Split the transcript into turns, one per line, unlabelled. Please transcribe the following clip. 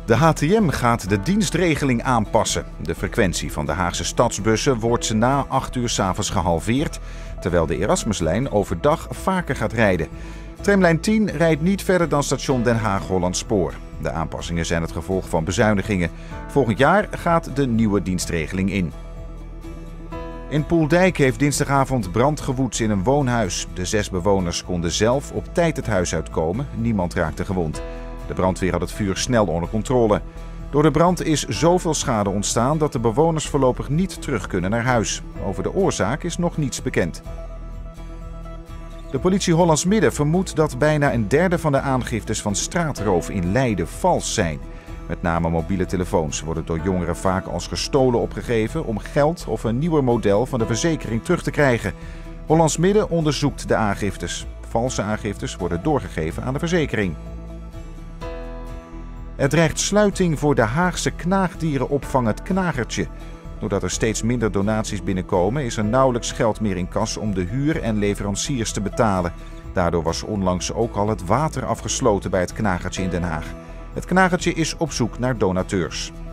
De HTM gaat de dienstregeling aanpassen. De frequentie van de Haagse stadsbussen wordt na 8 uur 's avonds gehalveerd, terwijl de Erasmuslijn overdag vaker gaat rijden. Tramlijn 10 rijdt niet verder dan station Den Haag-Hollandspoor. De aanpassingen zijn het gevolg van bezuinigingen. Volgend jaar gaat de nieuwe dienstregeling in. In Poeldijk heeft dinsdagavond brand gewoed in een woonhuis. De 6 bewoners konden zelf op tijd het huis uitkomen. Niemand raakte gewond. De brandweer had het vuur snel onder controle. Door de brand is zoveel schade ontstaan dat de bewoners voorlopig niet terug kunnen naar huis. Over de oorzaak is nog niets bekend. De politie Hollands Midden vermoedt dat bijna een derde van de aangiftes van straatroof in Leiden vals zijn. Met name mobiele telefoons worden door jongeren vaak als gestolen opgegeven om geld of een nieuwer model van de verzekering terug te krijgen. Hollands Midden onderzoekt de aangiftes. Valse aangiftes worden doorgegeven aan de verzekering. Er dreigt sluiting voor de Haagse knaagdierenopvang Het Knagertje. Doordat er steeds minder donaties binnenkomen, is er nauwelijks geld meer in kas om de huur en leveranciers te betalen. Daardoor was onlangs ook al het water afgesloten bij Het Knagertje in Den Haag. Het Knagertje is op zoek naar donateurs.